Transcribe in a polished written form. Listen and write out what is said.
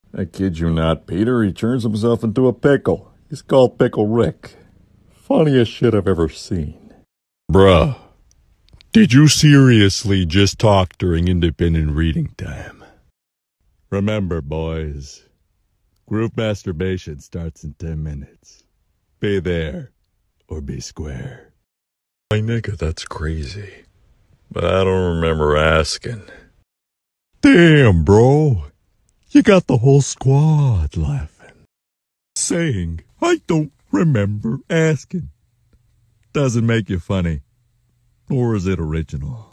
I kid you not, Peter. He turns himself into a pickle. He's called Pickle Rick. Funniest shit I've ever seen. Bruh, did you seriously just talk during independent reading time? Remember, boys, group masturbation starts in 10 minutes. Be there or be square. My nigga, that's crazy. But I don't remember asking. Damn, bro. You got the whole squad laughing. Saying, I don't remember asking. Doesn't make you funny. Or is it original?